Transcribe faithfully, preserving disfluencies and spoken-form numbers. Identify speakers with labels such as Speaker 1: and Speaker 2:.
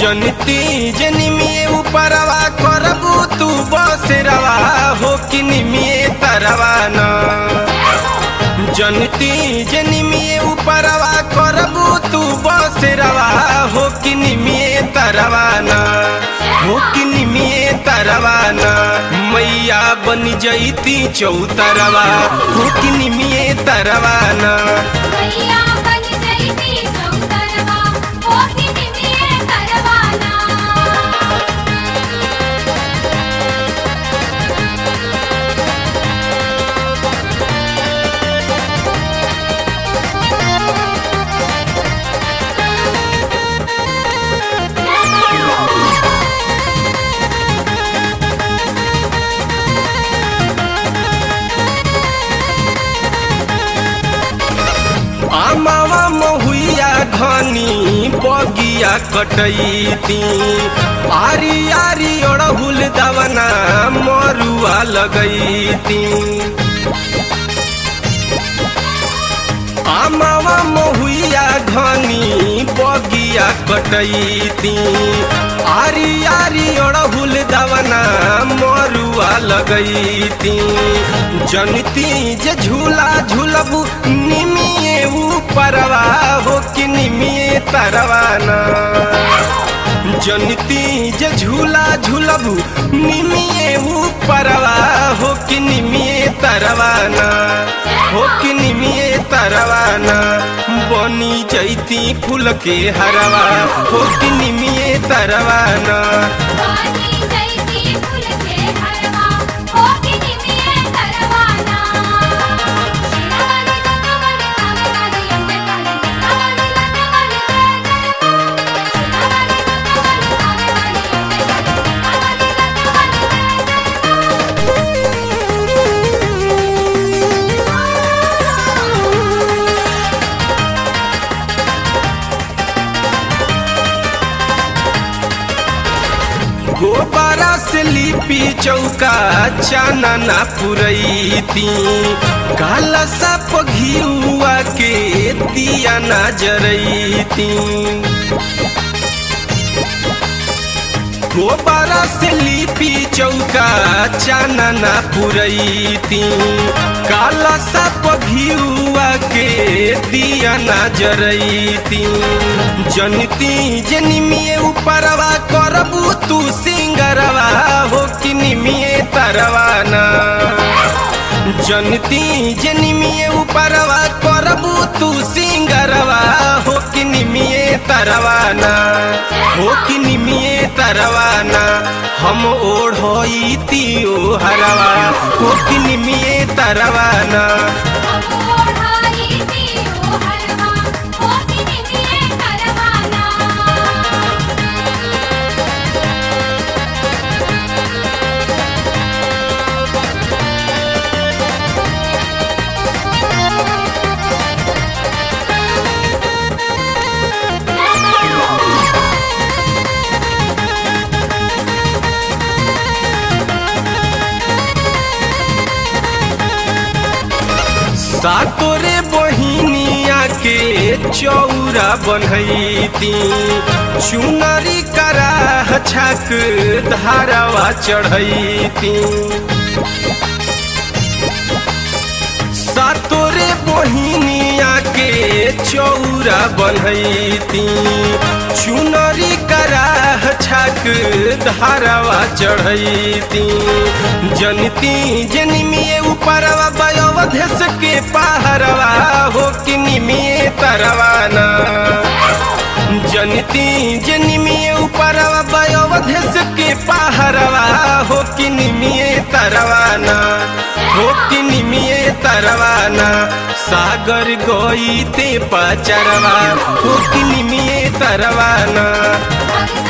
Speaker 1: जनती जनिमिए ऊपरवा करबू तू बसेरवा हो कि निमिए तरवाना। जनती जनिमिए ऊपरवा करबू तू बसेरवा हो कि निमिए तरवाना हो कि निमिए तरवाना। मैया बन जईती चौतरवा हो कि निमिए तरवाना। आमावा महुइया घनी बगिया कटैती आरी आरी अड़हुल दवना मरुआ लगैती। आमावा महुइया घनी बगिया कटैती आरी आरी अड़हुल दवना मरुआ लगैती। जनती जे झूला झूलबू निमिए ऊपरवा हो कि निमिए तरवाना। जनती जे झूला झूलबू निमिए ऊपरवा हो कि निमिए तरवाना हो कि निमिए तरवाना। बनी जैती फूल के हरवा हो कि निमिए तरवाना। गोबरा से लिपि चौका चानना पुरैती काला साप घिउआ के दिया ना जरैती। गोबरा से लिपि चौका चानना पुरैती काला साप घिउआ के दिया ना जरैती। जनती जनिमिए ऊपरवा करबू तू सिंगरवा हो कि निमिए तरवाना। जनती जनिमिए ऊपरवा करबू तू सिंगरवा हो कि निमिए तरवाना हो कि निमिए तरवाना। हम ओढ़ोईती ओ हरवा हो कि निमिए तरवाना। सातोरे बहिनिया के चौरा बनैती चुनरी कराह छाक धारावा चढ़ैती। सातोरे बहिनिया के चौरा बनैती चुनरी कराह छाक धारावा चढ़ैती। जनती जनिमिए ऊपरवा बयोवधेश के पहरवा हो कि निमिए तरवाना। जनती जनिमिए ऊपरवा बयोवधेश के पहरवा हो कि निमिए तरवाना हो कि निमिए तरवाना। सागर गोईते पचरवा हो कि निमिए तरवाना।